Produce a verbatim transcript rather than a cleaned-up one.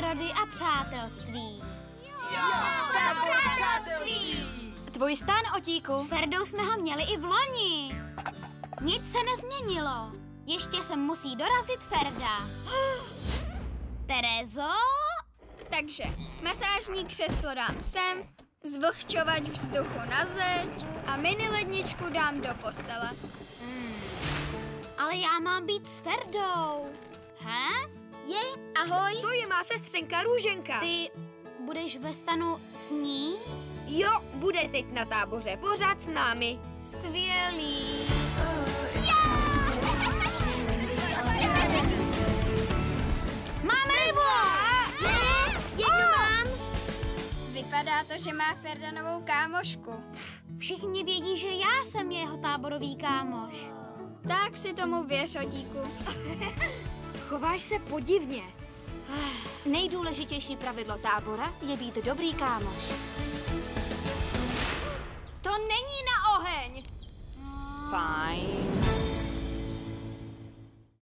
přírody a přátelství. Jo, přátelství! Tvůj stán, Otíku. S Ferdou jsme ho měli i v loni. Nic se nezměnilo. Ještě se musí dorazit Ferda. Terezo? Takže masážní křeslo dám sem, zvlhčovač vzduchu na zeď a mini ledničku dám do postele. Hmm. Ale já mám být s Ferdou. He? Je, ahoj. To je má sestřenka Růženka. Ty budeš ve stanu s ní? Jo, bude teď na táboře, pořád s námi. Skvělý. Máme rybu! Jednu mám. Vypadá to, že má Ferda novou kámošku. Všichni vědí, že já jsem jeho táborový kámoš. Tak si tomu věř, Otíku. Chováš se podivně. Nejdůležitější pravidlo tábora je být dobrý kámoš. To není na oheň! Fajn.